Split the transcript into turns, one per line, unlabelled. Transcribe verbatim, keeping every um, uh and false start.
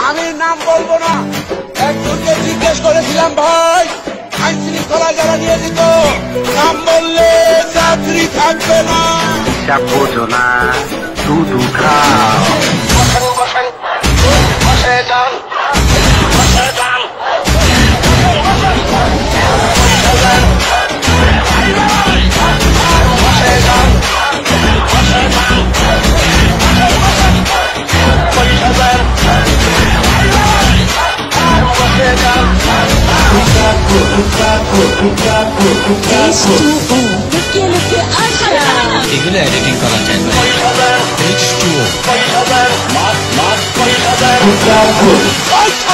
আমি নাম বলবো না, একজনকে জিজ্ঞেস করেছিলাম ভাই আইন শৃঙ্খলা যারা নিয়ে দিত নাম বললে চাকরি থাকবে না।
বোঝো না শুধু খাও।
এগুলো এডিটিং করা যায় না। এইচ টু ও